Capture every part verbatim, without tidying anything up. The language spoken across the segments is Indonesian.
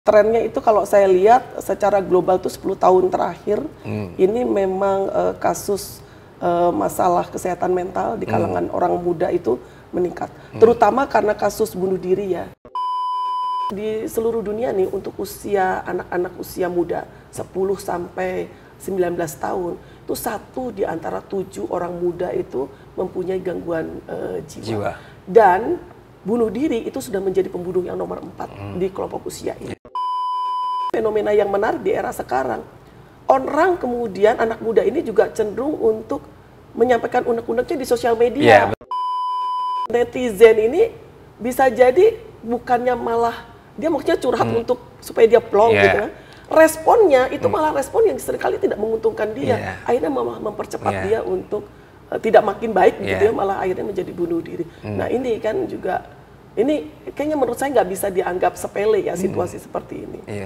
Trennya itu kalau saya lihat secara global tuh sepuluh tahun terakhir hmm. ini memang uh, kasus uh, masalah kesehatan mental di kalangan hmm. orang muda itu meningkat. Hmm. Terutama karena kasus bunuh diri ya. Di seluruh dunia nih untuk usia anak-anak usia muda sepuluh sampai sembilan belas tahun itu satu di antara tujuh orang muda itu mempunyai gangguan uh, jiwa. jiwa. Dan bunuh diri itu sudah menjadi pembunuh yang nomor empat hmm. di kelompok usia ini. Fenomena yang menarik di era sekarang, orang kemudian anak muda ini juga cenderung untuk menyampaikan unek-uneknya di sosial media. Yeah. Netizen ini bisa jadi bukannya malah dia maksudnya curhat hmm. untuk supaya dia plong yeah. gitu kan. Responnya itu hmm. malah respon yang seringkali tidak menguntungkan dia. Yeah. Akhirnya malah mempercepat yeah. dia untuk uh, tidak makin baik yeah. gitu ya, malah akhirnya menjadi bunuh diri. Hmm. Nah ini kan juga, ini kayaknya menurut saya nggak bisa dianggap sepele ya situasi hmm. seperti ini. Yeah.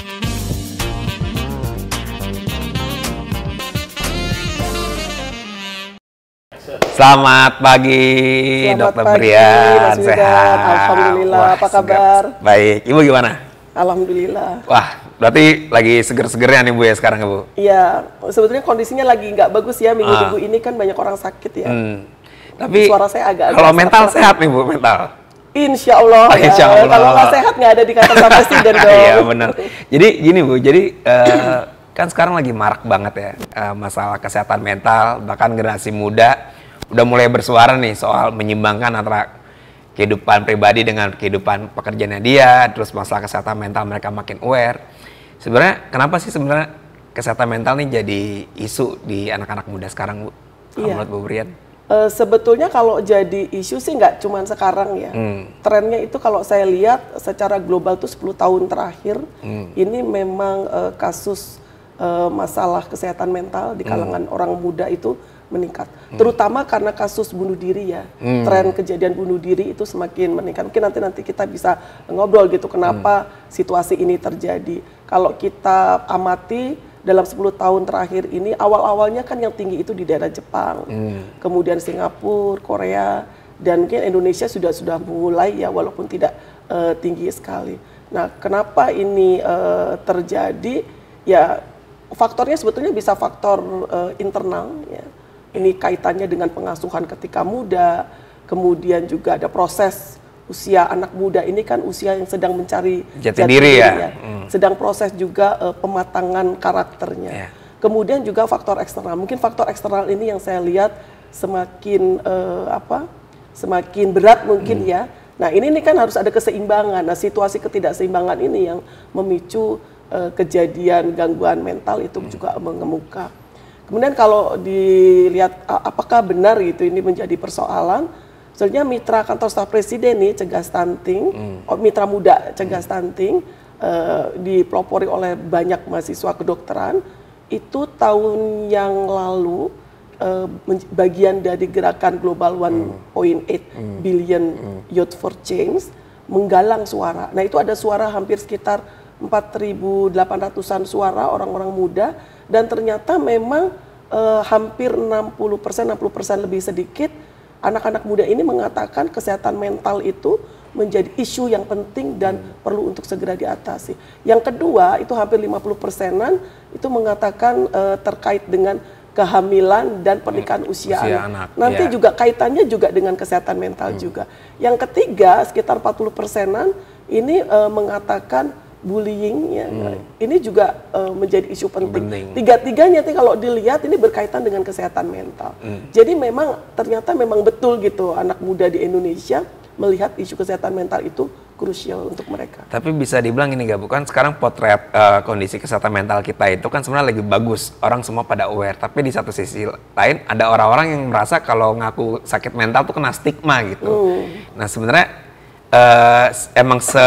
Selamat pagi, Selamat Dokter pagi, Brian. Sehat. Alhamdulillah. Wah, apa kabar? Segar. Baik. Ibu gimana? Alhamdulillah. Wah, berarti lagi seger-segernya nih Bu ya sekarang Bu? Iya, sebetulnya kondisinya lagi nggak bagus ya minggu-minggu ah. ini kan banyak orang sakit ya. Hmm. Tapi suara saya agak. Kalau mental sehat nih Bu, mental. Insya Allah. Oh, insya Allah. Ya. Kalau nggak sehat nggak ada di kantor staf presiden dong. Iya benar. Jadi gini Bu, jadi uh, kan sekarang lagi marak banget ya uh, masalah kesehatan mental, bahkan generasi muda udah mulai bersuara nih soal menyimbangkan antara kehidupan pribadi dengan kehidupan pekerjaannya dia, terus masalah kesehatan mental mereka makin aware. Sebenarnya kenapa sih sebenarnya kesehatan mental nih jadi isu di anak-anak muda sekarang Bu? Iya. Menurut Bu Brian? Uh, sebetulnya kalau jadi isu sih nggak cuma sekarang ya. Hmm. Trennya itu kalau saya lihat secara global tuh sepuluh tahun terakhir hmm. ini memang uh, kasus uh, masalah kesehatan mental di kalangan hmm. orang muda itu meningkat, hmm. terutama karena kasus bunuh diri ya, hmm. tren kejadian bunuh diri itu semakin meningkat. Mungkin nanti nanti kita bisa ngobrol gitu kenapa hmm. situasi ini terjadi. Kalau kita amati dalam sepuluh tahun terakhir ini awal-awalnya kan yang tinggi itu di daerah Jepang, hmm. kemudian Singapura, Korea, dan mungkin Indonesia sudah sudah mulai ya walaupun tidak uh, tinggi sekali. Nah, kenapa ini uh, terjadi? Ya faktornya sebetulnya bisa faktor uh, internal ya. Ini kaitannya dengan pengasuhan ketika muda, kemudian juga ada proses usia anak muda ini kan usia yang sedang mencari jati, jati diri, diri ya, ya. Hmm. sedang proses juga uh, pematangan karakternya. Yeah. Kemudian juga faktor eksternal, mungkin faktor eksternal ini yang saya lihat semakin uh, apa, semakin berat mungkin hmm. ya. Nah ini, ini kan harus ada keseimbangan. Nah situasi ketidakseimbangan ini yang memicu uh, kejadian gangguan mental itu hmm. juga mengemuka. Kemudian kalau dilihat apakah benar gitu ini menjadi persoalan, sebenarnya mitra kantor staf presiden nih cegah stunting, hmm. mitra muda cegah hmm. stunting uh, dipelopori oleh banyak mahasiswa kedokteran itu tahun yang lalu uh, bagian dari gerakan global one point eight hmm. billion hmm. Youth for Change menggalang suara. Nah itu ada suara hampir sekitar empat ribu delapan ratusan suara orang-orang muda. Dan ternyata memang eh, hampir enam puluh persen, enam puluh persen lebih sedikit anak-anak muda ini mengatakan kesehatan mental itu menjadi isu yang penting dan hmm. perlu untuk segera diatasi. Yang kedua itu hampir lima puluh persenan itu mengatakan eh, terkait dengan kehamilan dan pernikahan hmm. usia, usia anak. anak. Nanti yeah. juga kaitannya juga dengan kesehatan mental hmm. juga. Yang ketiga sekitar empat puluh persenan ini eh, mengatakan bullying ya, hmm. ini juga uh, menjadi isu penting. penting. Tiga-tiganya nih kalau dilihat ini berkaitan dengan kesehatan mental. Hmm. Jadi memang ternyata memang betul gitu anak muda di Indonesia melihat isu kesehatan mental itu krusial untuk mereka. Tapi bisa dibilang ini gak bukan sekarang potret uh, kondisi kesehatan mental kita itu kan sebenarnya lagi bagus, orang semua pada aware. Tapi di satu sisi lain ada orang-orang yang merasa kalau ngaku sakit mental tuh kena stigma gitu. Hmm. Nah sebenarnya uh, emang se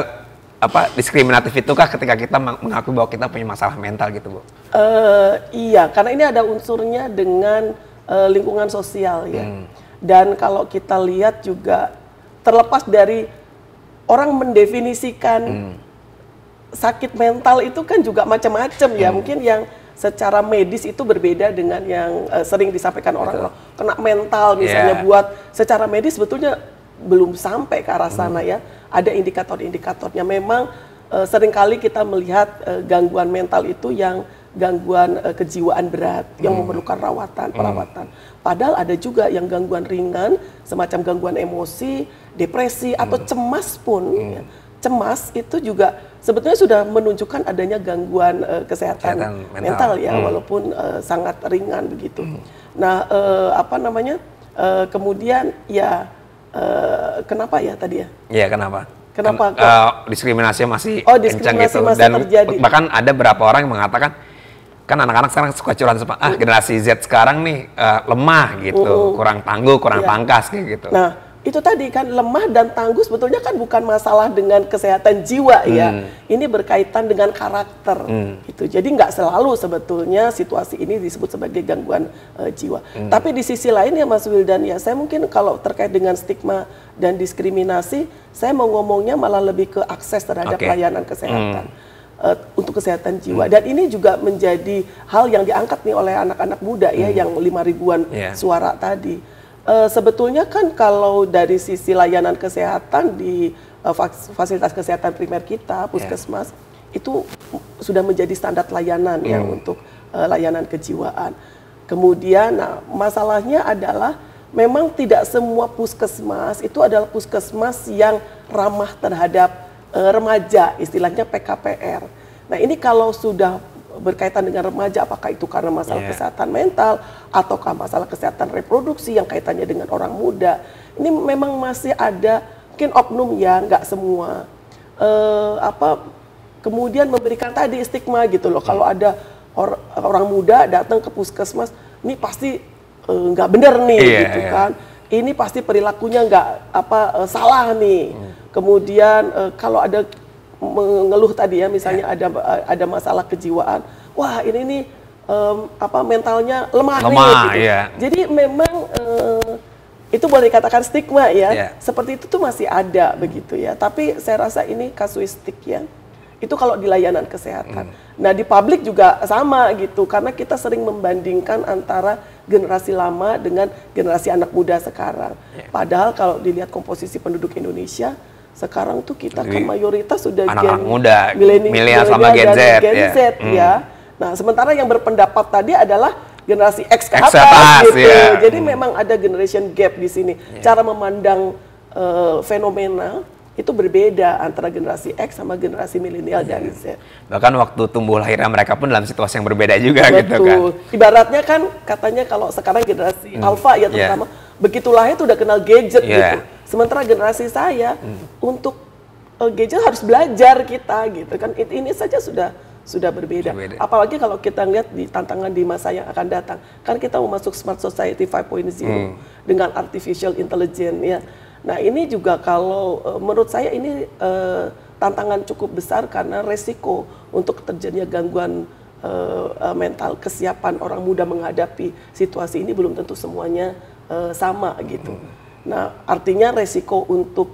apa diskriminatif itukah ketika kita mengaku bahwa kita punya masalah mental gitu Bu? Uh, iya, karena ini ada unsurnya dengan uh, lingkungan sosial ya. Hmm. Dan kalau kita lihat juga terlepas dari orang mendefinisikan hmm. sakit mental itu kan juga macam-macam ya. Hmm. Mungkin yang secara medis itu berbeda dengan yang uh, sering disampaikan orang-orang kena mental misalnya yeah. buat secara medis sebetulnya belum sampai ke arah sana hmm. ya. Ada indikator-indikatornya. Memang uh, seringkali kita melihat uh, gangguan mental itu yang gangguan uh, kejiwaan berat hmm. yang memerlukan rawatan, perawatan. Hmm. Padahal ada juga yang gangguan ringan, semacam gangguan emosi, depresi hmm. atau cemas pun. Hmm. Ya. Cemas itu juga sebetulnya sudah menunjukkan adanya gangguan uh, kesehatan, kesehatan mental. mental ya, hmm. walaupun uh, sangat ringan begitu. Hmm. Nah, uh, apa namanya? Uh, kemudian ya uh, kenapa ya tadi ya? Iya, kenapa? Kenapa? Ken, uh, diskriminasi masih oh, diskriminasi gitu. masih Dan terjadi. Bahkan ada beberapa orang yang mengatakan, kan anak-anak sekarang suka curhat sama, ah generasi Z sekarang nih uh, lemah gitu, uh, uh. kurang tangguh, kurang yeah. pangkas kayak gitu. Nah, itu tadi kan lemah dan tangguh sebetulnya kan bukan masalah dengan kesehatan jiwa ya. Hmm. Ini berkaitan dengan karakter hmm. gitu. Jadi nggak selalu sebetulnya situasi ini disebut sebagai gangguan uh, jiwa. Hmm. Tapi di sisi lain ya Mas Wildan ya, saya mungkin kalau terkait dengan stigma dan diskriminasi, saya mau ngomongnya malah lebih ke akses terhadap okay. layanan kesehatan. Hmm. Uh, untuk kesehatan jiwa. Hmm. Dan ini juga menjadi hal yang diangkat nih oleh anak-anak muda ya, hmm. yang lima ribuan yeah. suara tadi. Uh, sebetulnya kan kalau dari sisi layanan kesehatan di uh, fasilitas kesehatan primer kita, puskesmas, yeah. itu sudah menjadi standar layanan hmm. ya untuk uh, layanan kejiwaan. Kemudian nah, masalahnya adalah memang tidak semua puskesmas itu adalah puskesmas yang ramah terhadap uh, remaja, istilahnya P K P R. Nah ini kalau sudah berkaitan dengan remaja, apakah itu karena masalah yeah. kesehatan mental ataukah masalah kesehatan reproduksi yang kaitannya dengan orang muda, ini memang masih ada mungkin oknum ya, nggak semua uh, apa kemudian memberikan tadi stigma gitu loh. Hmm. Kalau ada or, orang muda datang ke puskesmas, ini pasti uh, nggak benar nih yeah, gitu yeah. kan, ini pasti perilakunya nggak apa uh, salah nih. Hmm. Kemudian uh, kalau ada mengeluh tadi ya, misalnya yeah. ada ada masalah kejiwaan, wah ini nih um, apa mentalnya lemah, lemah nih. Gitu. Yeah. Jadi memang uh, itu boleh dikatakan stigma ya, yeah. seperti itu tuh masih ada begitu ya. Tapi saya rasa ini kasuistik ya. Itu kalau di layanan kesehatan. Mm. Nah di publik juga sama gitu, karena kita sering membandingkan antara generasi lama dengan generasi anak muda sekarang. Yeah. Padahal kalau dilihat komposisi penduduk Indonesia sekarang tuh kita kan mayoritas sudah anak-anak muda, milenial sama Gen Z, Gen Z ya. ya. Hmm. Nah, sementara yang berpendapat tadi adalah generasi X ke atas, atas gitu. Ya. Jadi hmm. memang ada generation gap di sini. Ya. Cara memandang uh, fenomena itu berbeda antara generasi X sama generasi milenial ya. dan Z. Bahkan waktu tumbuh lahirnya mereka pun dalam situasi yang berbeda juga. Betul. Gitu kan. Ibaratnya kan katanya kalau sekarang generasi hmm. Alpha ya terutama, yeah. begitu lahir itu udah kenal gadget yeah. gitu. Sementara generasi saya hmm. untuk uh, gadget harus belajar kita gitu kan. It, ini saja sudah sudah berbeda. berbeda. Apalagi kalau kita lihat di tantangan di masa yang akan datang. Kan kita mau masuk Smart Society lima titik nol hmm. dengan artificial intelligence ya. Nah, ini juga kalau uh, menurut saya ini uh, tantangan cukup besar karena resiko untuk terjadinya gangguan uh, uh, mental, kesiapan orang muda menghadapi situasi ini belum tentu semuanya uh, sama gitu. Hmm. Nah, artinya resiko untuk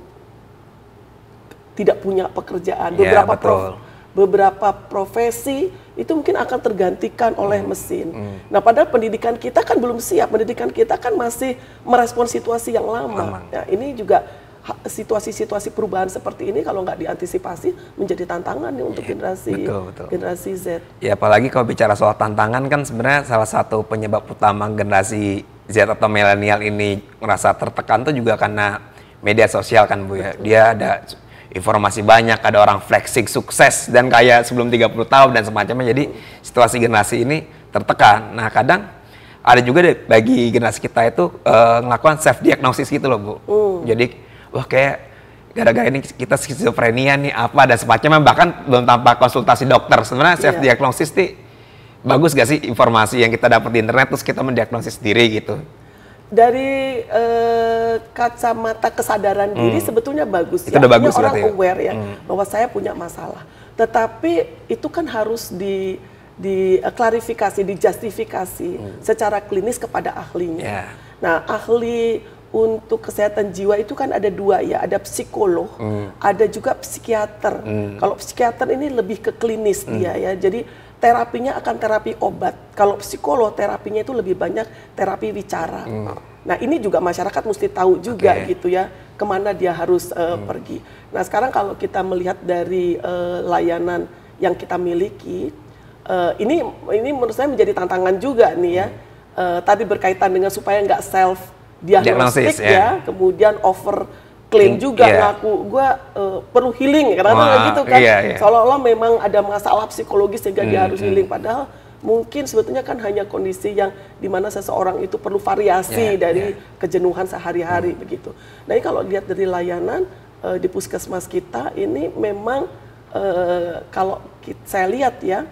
tidak punya pekerjaan, beberapa yeah, prof, beberapa profesi itu mungkin akan tergantikan oleh hmm. mesin. Hmm. Nah, padahal pendidikan kita kan belum siap, pendidikan kita kan masih merespon situasi yang lama. Nah, ini juga situasi-situasi perubahan seperti ini kalau nggak diantisipasi menjadi tantangan nih untuk yeah, generasi betul, betul. generasi Z. Ya, apalagi kalau bicara soal tantangan kan sebenarnya salah satu penyebab utama generasi Z atau milenial ini merasa tertekan tuh juga karena media sosial kan Bu ya. Betul. Dia ada informasi banyak, ada orang flexing sukses dan kaya sebelum tiga puluh tahun dan semacamnya. Jadi situasi generasi ini tertekan. Nah kadang ada juga deh bagi generasi kita itu uh, ngelakukan self diagnosis gitu loh Bu. Uh. Jadi wah kayak gara-gara ini kita skizofrenia nih apa dan semacamnya, bahkan belum tanpa konsultasi dokter. Sebenarnya self diagnosis nih bagus gak sih informasi yang kita dapat di internet terus kita mendiagnosis sendiri gitu? Dari uh, kacamata kesadaran diri hmm. sebetulnya bagus. Itu ya. udah bagus orang ya? aware ya hmm. bahwa saya punya masalah. Tetapi itu kan harus di di uh, klarifikasi, dijustifikasi hmm. secara klinis kepada ahlinya. Yeah. Nah, ahli untuk kesehatan jiwa itu kan ada dua ya, ada psikolog, hmm. ada juga psikiater. Hmm. Kalau psikiater ini lebih ke klinis hmm. dia ya. Jadi terapinya akan terapi obat. Kalau psikolog terapinya itu lebih banyak terapi bicara. Hmm. Nah ini juga masyarakat mesti tahu juga okay. gitu ya. kemana dia harus uh, hmm. pergi. Nah sekarang kalau kita melihat dari uh, layanan yang kita miliki, uh, ini ini menurut saya menjadi tantangan juga nih ya. Hmm. Uh, tadi berkaitan dengan supaya nggak self diagnostik ya, ya, kemudian over klaim juga yeah. ngaku gue uh, perlu healing, kadang-kadang gitu kan, iya, iya. seolah-olah memang ada masalah psikologis sehingga hmm, dia harus healing, hmm. padahal mungkin sebetulnya kan hanya kondisi yang dimana seseorang itu perlu variasi yeah, dari yeah. kejenuhan sehari-hari hmm. begitu. Nah ini kalau lihat dari layanan uh, di puskesmas kita ini memang uh, kalau kita, saya lihat ya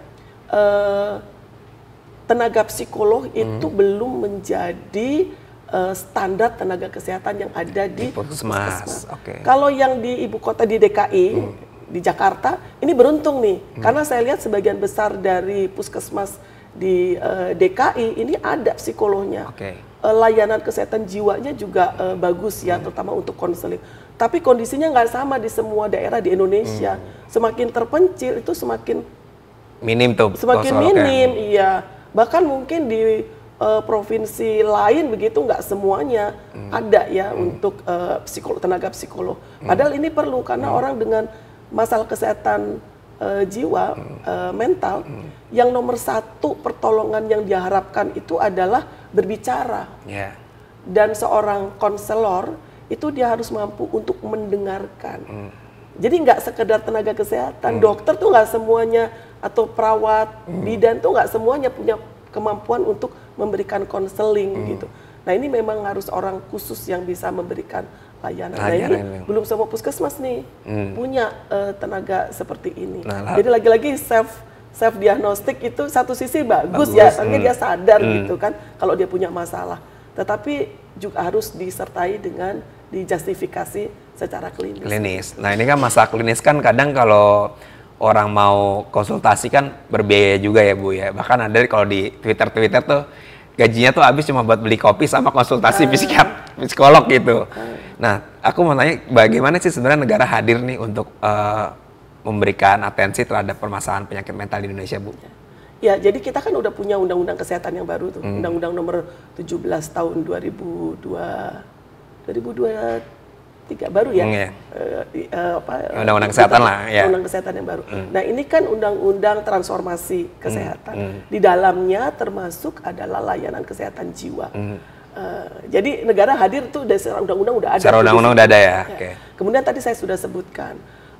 uh, tenaga psikolog hmm. itu belum menjadi uh, standar tenaga kesehatan yang ada di, di puskesmas. Okay. Kalau yang di ibu kota di D K I hmm. di Jakarta ini beruntung nih, hmm. karena saya lihat sebagian besar dari puskesmas di uh, D K I ini ada psikolognya. Okay. Uh, layanan kesehatan jiwanya juga uh, bagus ya, hmm. terutama untuk konseling. Tapi kondisinya nggak sama di semua daerah di Indonesia. Hmm. Semakin terpencil itu semakin minim tuh. Semakin minim, kan. Iya. Bahkan mungkin di uh, provinsi lain begitu nggak semuanya hmm. ada ya hmm. untuk uh, psikolog, tenaga psikolog. Hmm. Padahal ini perlu karena hmm. orang dengan masalah kesehatan uh, jiwa, hmm. uh, mental, hmm. yang nomor satu pertolongan yang diharapkan itu adalah berbicara. Yeah. Dan seorang konselor itu dia harus mampu untuk mendengarkan. Hmm. Jadi nggak sekedar tenaga kesehatan, hmm. dokter tuh nggak semuanya, atau perawat, hmm. bidan tuh nggak semuanya punya kemampuan untuk memberikan konseling hmm. gitu. Nah ini memang harus orang khusus yang bisa memberikan layanan. Nah ini yang belum semua puskesmas nih hmm. punya uh, tenaga seperti ini. Nah, jadi lagi-lagi self self diagnostik itu satu sisi bagus, bagus. ya, artinya hmm. dia sadar hmm. gitu kan kalau dia punya masalah. Tetapi juga harus disertai dengan dijustifikasi secara klinis. Klinis. Nah ini kan masalah klinis kan kadang kalau orang mau konsultasi kan berbiaya juga ya Bu ya. Bahkan ada kalau di Twitter-Twitter tuh gajinya tuh habis cuma buat beli kopi sama konsultasi uh, psikiat, psikolog gitu. Uh. Nah, aku mau tanya bagaimana sih sebenarnya negara hadir nih untuk uh, memberikan atensi terhadap permasalahan penyakit mental di Indonesia, Bu? Ya, jadi kita kan udah punya undang-undang kesehatan yang baru tuh, hmm. undang-undang nomor tujuh belas tahun dua ribu dua tiga baru ya, hmm, ya. Uh, uh, apa, undang-undang kesehatan lah, ya. Undang kesehatan yang baru. Hmm. Nah ini kan undang-undang transformasi kesehatan. Hmm. Hmm. Di dalamnya termasuk adalah layanan kesehatan jiwa. Hmm. Uh, jadi negara hadir tuh dari secara undang-undang udah ada. Secara undang-undang udah ada ya. ya. Okay. Kemudian tadi saya sudah sebutkan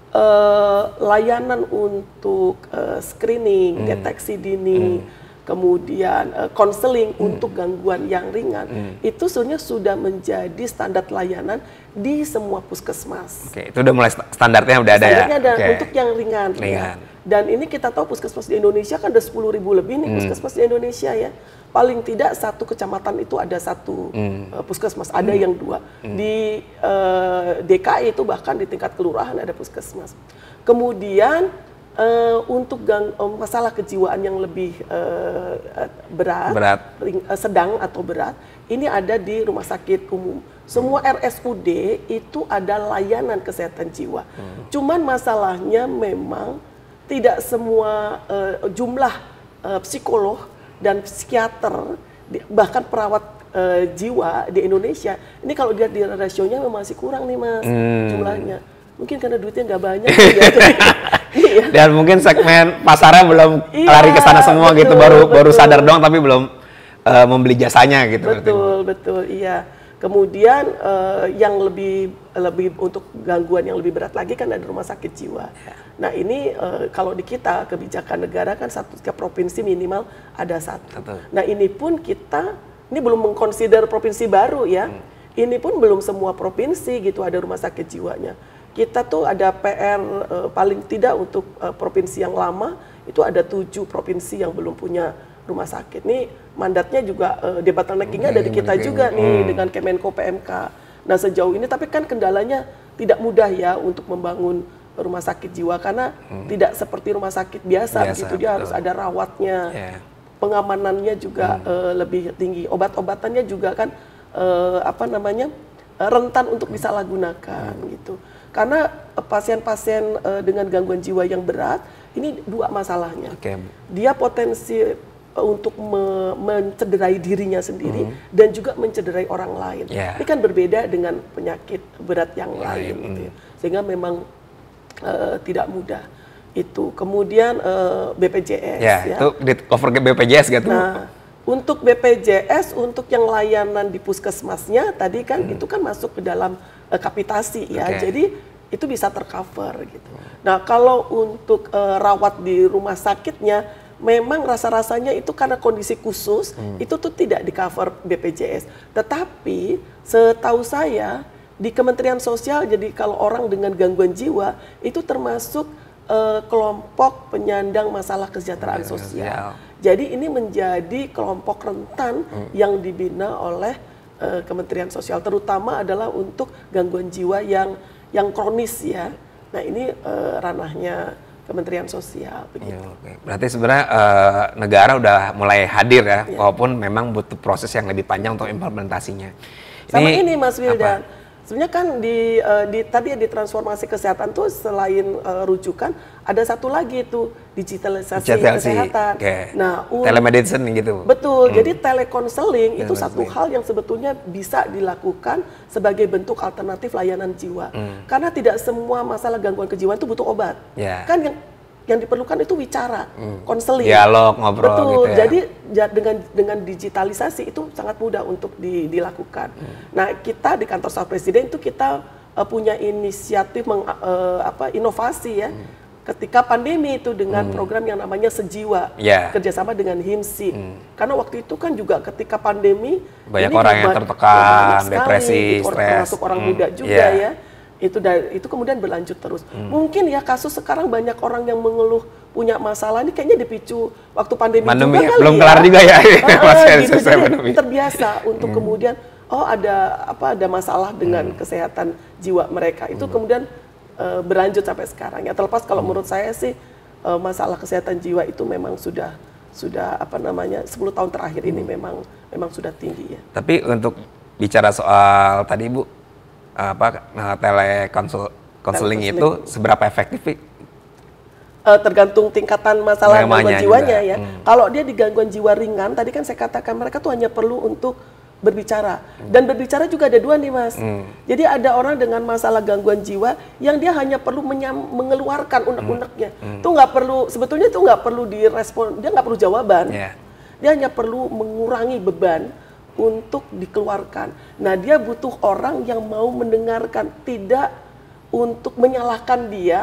uh, layanan untuk uh, screening, hmm. deteksi dini. Hmm. Kemudian konseling uh, hmm. untuk gangguan yang ringan, hmm. itu sebenarnya sudah menjadi standar layanan di semua puskesmas. Oke, itu udah mulai standarnya udah ada standarnya ya? Ada okay. untuk yang ringan. ringan. Ya. Dan ini kita tahu puskesmas di Indonesia kan ada sepuluh ribu lebih nih hmm. puskesmas di Indonesia ya. Paling tidak satu kecamatan itu ada satu hmm. uh, puskesmas, ada hmm. yang dua. Hmm. Di uh, D K I itu bahkan di tingkat kelurahan ada puskesmas. Kemudian Uh, untuk gang, uh, masalah kejiwaan yang lebih uh, berat, berat. Ring, uh, sedang atau berat, ini ada di rumah sakit umum. Semua hmm. R S U D itu ada layanan kesehatan jiwa. Hmm. Cuman masalahnya memang tidak semua uh, jumlah uh, psikolog dan psikiater, bahkan perawat uh, jiwa di Indonesia, ini kalau dilihat di rasionya memang masih kurang nih Mas, hmm. jumlahnya. Mungkin karena duitnya nggak banyak. gitu. Iya. Dan mungkin segmen pasarnya belum iya, lari ke sana semua betul, gitu, baru betul. baru sadar doang tapi belum uh, membeli jasanya gitu. Betul, betul, iya. Kemudian uh, yang lebih lebih untuk gangguan yang lebih berat lagi kan ada rumah sakit jiwa. Ya. Nah ini uh, kalau di kita kebijakan negara kan satu tiap provinsi minimal ada satu. Betul. Nah ini pun kita ini belum mengconsider provinsi baru ya. Hmm. Ini pun belum semua provinsi gitu ada rumah sakit jiwanya. Kita tuh ada P R uh, paling tidak untuk uh, provinsi yang lama itu ada tujuh provinsi yang belum punya rumah sakit. Nih mandatnya juga uh, debottleneckingnya dari kita juga nih hmm. dengan Kemenko P M K. Nah sejauh ini tapi kan kendalanya tidak mudah ya untuk membangun rumah sakit jiwa karena hmm. tidak seperti rumah sakit biasa, biasa gitu dia betul. harus ada rawatnya, yeah. pengamanannya juga hmm. uh, lebih tinggi, obat-obatannya juga kan uh, apa namanya uh, rentan untuk disalahgunakan hmm. gitu. Karena pasien-pasien uh, dengan gangguan jiwa yang berat, ini dua masalahnya. Okay. Dia potensi untuk me mencederai dirinya sendiri mm. dan juga mencederai orang lain. Yeah. Ini kan berbeda dengan penyakit berat yang lain, mm. gitu ya. Sehingga memang uh, tidak mudah itu. Kemudian uh, B P J S. Yeah, ya, itu di cover ke B P J S gitu. Nah, untuk B P J S, untuk yang layanan di puskesmasnya tadi kan mm. itu kan masuk ke dalam uh, kapitasi ya. Okay. Jadi itu bisa tercover gitu. Nah, kalau untuk uh, rawat di rumah sakitnya memang rasa-rasanya itu karena kondisi khusus, hmm. itu tuh tidak di cover B P J S. Tetapi setahu saya di Kementerian Sosial, jadi kalau orang dengan gangguan jiwa itu termasuk uh, kelompok penyandang masalah kesejahteraan hmm. sosial. Jadi ini menjadi kelompok rentan hmm. yang dibina oleh uh, Kementerian Sosial, terutama adalah untuk gangguan jiwa yang yang kronis ya. Nah ini uh, ranahnya Kementerian Sosial begitu. Ya, okay. Berarti sebenarnya uh, negara udah mulai hadir ya, ya, walaupun memang butuh proses yang lebih panjang untuk implementasinya. Sama ini, ini Mas Wildan, sebenarnya kan di, uh, di tadi di transformasi kesehatan tuh selain uh, rujukan ada satu lagi itu digitalisasi, digitalisasi kesehatan. Okay. Nah, telemedicine gitu. Betul. Hmm. Jadi telekonseling itu satu hal yang sebetulnya bisa dilakukan sebagai bentuk alternatif layanan jiwa. Hmm. Karena tidak semua masalah gangguan kejiwaan itu butuh obat. Yeah. Kan yang yang diperlukan itu wicara, konseling, hmm. dialog, ngobrol. Betul. Gitu ya. Jadi dengan dengan digitalisasi itu sangat mudah untuk di, dilakukan. Hmm. Nah, kita di kantor staf presiden itu kita uh, punya inisiatif meng, uh, apa inovasi ya. Hmm. Ketika pandemi itu dengan hmm. program yang namanya Sejiwa, yeah. kerjasama dengan HIMSI. Hmm. Karena waktu itu kan juga ketika pandemi banyak orang yang tertekan, depresi, stres, termasuk orang hmm. muda juga yeah. ya. Itu itu kemudian berlanjut terus. Hmm. Mungkin ya kasus sekarang banyak orang yang mengeluh punya masalah ini kayaknya dipicu waktu pandemi, pandemi juga ya? Kali belum ya. kelar juga ya. uh, gitu. Jadi terbiasa untuk hmm. kemudian oh ada apa ada masalah dengan hmm. kesehatan jiwa mereka. Itu hmm. kemudian uh, berlanjut sampai sekarang. Ya terlepas kalau hmm. menurut saya sih uh, masalah kesehatan jiwa itu memang sudah sudah apa namanya sepuluh tahun terakhir hmm. ini memang memang sudah tinggi ya. Tapi untuk bicara soal tadi Bu apa nah, telekonseling itu seberapa efektif? Uh, tergantung tingkatan masalah gangguan jiwanya juga. Ya. Hmm. Kalau dia di gangguan jiwa ringan, tadi kan saya katakan mereka tuh hanya perlu untuk berbicara. Hmm. Dan berbicara juga ada dua nih Mas. Hmm. Jadi ada orang dengan masalah gangguan jiwa yang dia hanya perlu mengeluarkan unek-uneknya. Hmm. Itu nggak perlu, sebetulnya itu nggak perlu direspon, dia nggak perlu jawaban. Yeah. Dia hanya perlu mengurangi beban untuk dikeluarkan. Nah, dia butuh orang yang mau mendengarkan, tidak untuk menyalahkan dia.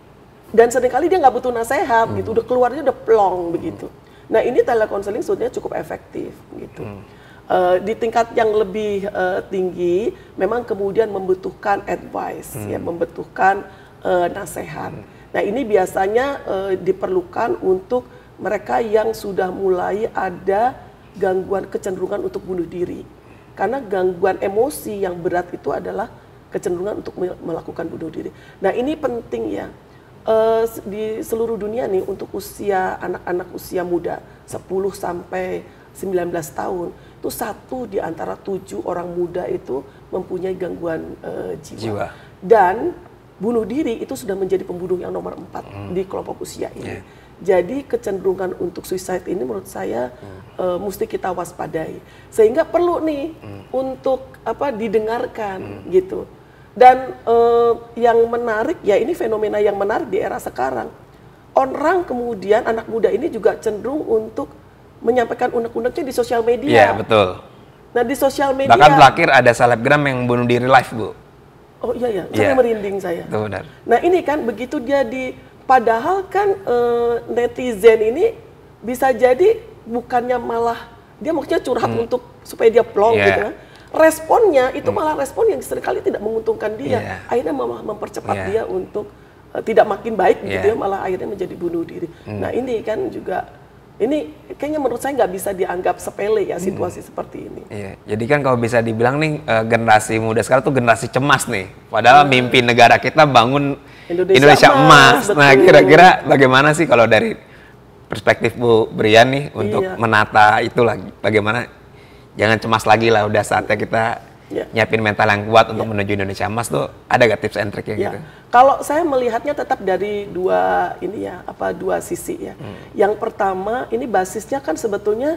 Dan seringkali dia nggak butuh nasihat, hmm. gitu. Udah keluarnya udah plong begitu. Nah, ini telekonseling sebetulnya cukup efektif, gitu. Hmm. Uh, di tingkat yang lebih uh, tinggi, memang kemudian membutuhkan advice, hmm. ya, membutuhkan uh, nasihat. Hmm. Nah, ini biasanya uh, diperlukan untuk mereka yang sudah mulai ada gangguan kecenderungan untuk bunuh diri. Karena gangguan emosi yang berat itu adalah kecenderungan untuk melakukan bunuh diri. Nah ini penting ya, e, di seluruh dunia nih untuk usia anak-anak usia muda, sepuluh sampai sembilan belas tahun, itu satu di antara tujuh orang muda itu mempunyai gangguan e, jiwa. jiwa. Dan bunuh diri itu sudah menjadi pembunuh yang nomor empat hmm. di kelompok usia ini. Yeah. Jadi kecenderungan untuk suicide ini menurut saya hmm. uh, mesti kita waspadai. Sehingga perlu nih hmm. untuk apa didengarkan hmm. gitu. Dan uh, yang menarik ya ini fenomena yang menarik di era sekarang. Orang kemudian anak muda ini juga cenderung untuk menyampaikan unek-uneknya di sosial media. Iya betul. Nah di sosial media. Bahkan terakhir ada selebgram yang bunuh diri live Bu. Oh iya ya, saya yeah. merinding saya. Itu benar. Nah ini kan begitu dia di padahal kan uh, netizen ini bisa jadi bukannya malah dia maksudnya curhat hmm. untuk supaya dia plong yeah. gitu kan. Responnya itu hmm. malah respon yang seringkali tidak menguntungkan dia. Yeah. Akhirnya malah mempercepat yeah. dia untuk uh, tidak makin baik yeah. gitu ya, malah akhirnya menjadi bunuh diri. Hmm. Nah ini kan juga ini kayaknya menurut saya nggak bisa dianggap sepele ya situasi hmm. seperti ini. Iya. Jadi kan kalau bisa dibilang nih uh, generasi muda sekarang tuh generasi cemas nih. Padahal hmm. mimpi negara kita bangun Indonesia, Indonesia emas. emas. Nah, kira-kira bagaimana sih kalau dari perspektif Bu Brian nih untuk iya. menata itu lagi? Bagaimana? Jangan cemas lagi lah, udah saatnya kita yeah. nyiapin mental yang kuat untuk yeah. menuju Indonesia Emas tuh ada gak tips and triknya yeah. gitu? Kalau saya melihatnya tetap dari dua ini ya, apa dua sisi ya. Hmm. Yang pertama ini basisnya kan sebetulnya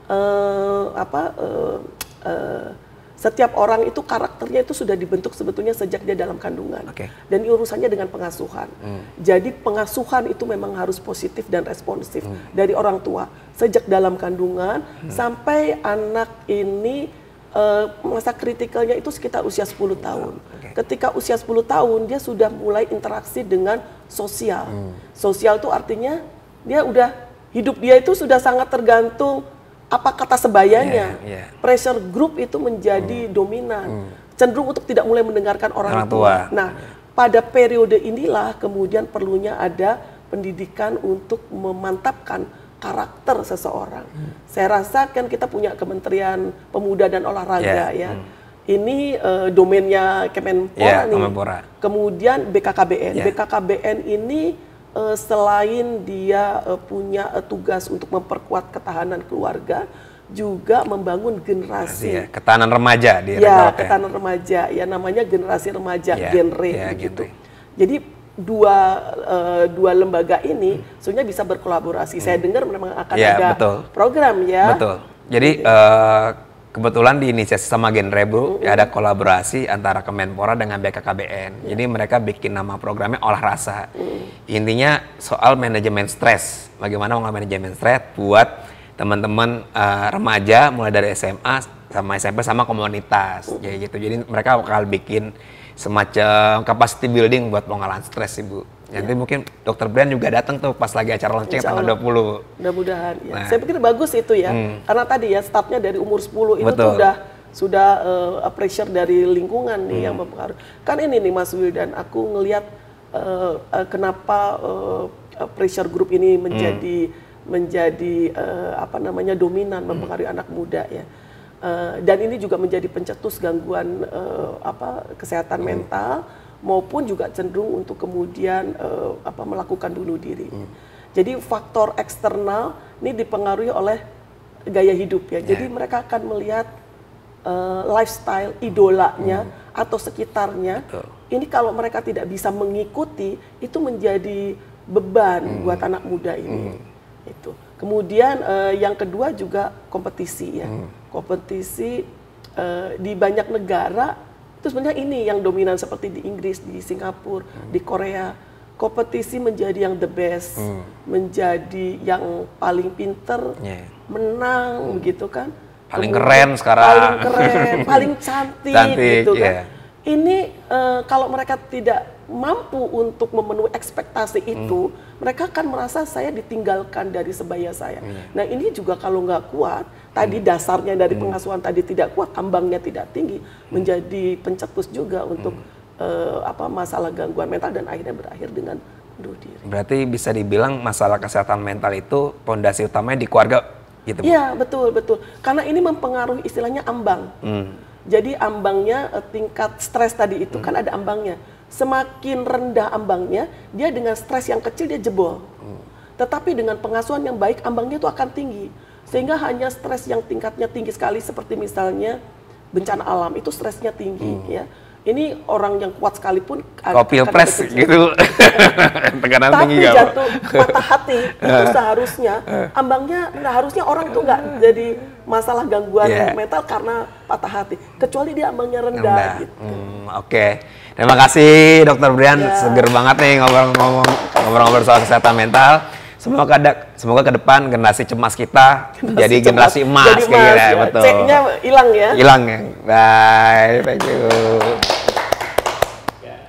uh, apa uh, uh, setiap orang itu karakternya itu sudah dibentuk sebetulnya sejak dia dalam kandungan. Okay. Dan ini urusannya dengan pengasuhan. Hmm. Jadi pengasuhan itu memang harus positif dan responsif hmm. dari orang tua sejak dalam kandungan hmm. sampai anak ini uh, masa kritikalnya itu sekitar usia sepuluh tahun. Okay. Ketika usia sepuluh tahun dia sudah mulai interaksi dengan sosial. Hmm. Sosial itu artinya dia udah hidup dia itu sudah sangat tergantung apa kata sebayanya, yeah, yeah. pressure group itu menjadi mm. dominan, mm. cenderung untuk tidak mulai mendengarkan orang, orang tua. tua. Nah, yeah. pada periode inilah kemudian perlunya ada pendidikan untuk memantapkan karakter seseorang. Mm. Saya rasa kan kita punya Kementerian Pemuda dan Olahraga yeah. ya. Mm. Ini uh, domainnya Kemenpora yeah, nih. Kemenpora. Kemudian B K K B N. Yeah. B K K B N ini Uh, selain dia uh, punya uh, tugas untuk memperkuat ketahanan keluarga, juga membangun generasi. Ya, ketahanan remaja di ya, ketahanan remaja, ya namanya generasi remaja, ya, genre ya, gitu. Genre. Jadi dua uh, dua lembaga ini hmm. sebenarnya bisa berkolaborasi. Hmm. Saya dengar memang akan ya, ada betul. program ya. Betul. Jadi uh, kebetulan diinisiasi sama Genre Bu, mm-hmm. ada kolaborasi antara Kemenpora dengan B K K B N. Yeah. Jadi mereka bikin nama programnya Olah Rasa. Mm. Intinya soal manajemen stres. Bagaimana mengolah manajemen stres buat teman-teman uh, remaja mulai dari S M A sama S M P sama komunitas. Mm. Jadi gitu. Jadi mereka bakal bikin semacam capacity building buat pengolahan stres Ibu. Nanti ya. Mungkin Dokter Brian juga datang tuh pas lagi acara launching tanggal dua puluh. Mudah-mudahan ya. Nah. Saya pikir bagus itu ya. Hmm. Karena tadi ya startnya dari umur sepuluh itu tuh udah sudah uh, pressure dari lingkungan nih hmm. yang mempengaruhi. Kan ini nih Mas Wildan, aku ngelihat uh, uh, kenapa uh, pressure group ini menjadi hmm. menjadi uh, apa namanya dominan hmm. mempengaruhi anak muda ya. Uh, dan ini juga menjadi pencetus gangguan uh, apa kesehatan hmm. mental maupun juga cenderung untuk kemudian uh, apa melakukan bunuh diri. Hmm. Jadi faktor eksternal ini dipengaruhi oleh gaya hidup ya. Yeah. Jadi mereka akan melihat uh, lifestyle idolanya hmm. atau sekitarnya. Betul. Ini kalau mereka tidak bisa mengikuti itu menjadi beban hmm. buat anak muda ini. Hmm. Itu. Kemudian uh, yang kedua juga kompetisi ya. Hmm. Kompetisi uh, di banyak negara itu sebenarnya ini yang dominan seperti di Inggris, di Singapura, hmm. di Korea. Kompetisi menjadi yang the best, hmm. menjadi yang paling pinter, yeah. menang, hmm. begitu kan. Paling Kemudian, keren sekarang. Paling keren, paling cantik, cantik gitu kan. Yeah. Ini uh, kalau mereka tidak mampu untuk memenuhi ekspektasi itu, hmm. mereka akan merasa saya ditinggalkan dari sebaya saya. Hmm. Nah ini juga kalau nggak kuat, tadi dasarnya dari hmm. pengasuhan tadi tidak kuat, ambangnya tidak tinggi, hmm. menjadi pencetus juga untuk hmm. uh, apa masalah gangguan mental dan akhirnya berakhir dengan bunuh diri. Berarti bisa dibilang masalah kesehatan mental itu pondasi utamanya di keluarga gitu. Iya betul betul, karena ini mempengaruhi istilahnya ambang. Hmm. Jadi ambangnya uh, tingkat stres tadi itu hmm. kan ada ambangnya. Semakin rendah ambangnya, dia dengan stres yang kecil dia jebol. Hmm. Tetapi dengan pengasuhan yang baik, ambangnya itu akan tinggi. Sehingga hanya stres yang tingkatnya tinggi sekali seperti misalnya bencana alam itu stresnya tinggi hmm. ya. Ini orang yang kuat sekalipun kopi pilpres gitu. Tekanan tinggi. Tapi jatuh patah hati itu seharusnya ambangnya nah harusnya orang tuh nggak jadi masalah gangguan yeah. mental karena patah hati. Kecuali dia ambangnya rendah, rendah. gitu. Hmm, Oke. Okay. Terima kasih Dokter Brian, yeah. seger banget nih ngobrol-ngobrol soal kesehatan mental. Semoga ada, semoga ke depan generasi cemas kita generasi jadi cemas. generasi emas jadi kayak ya. betul. C-nya hilang ya. Hilang ya. Bye, thank you.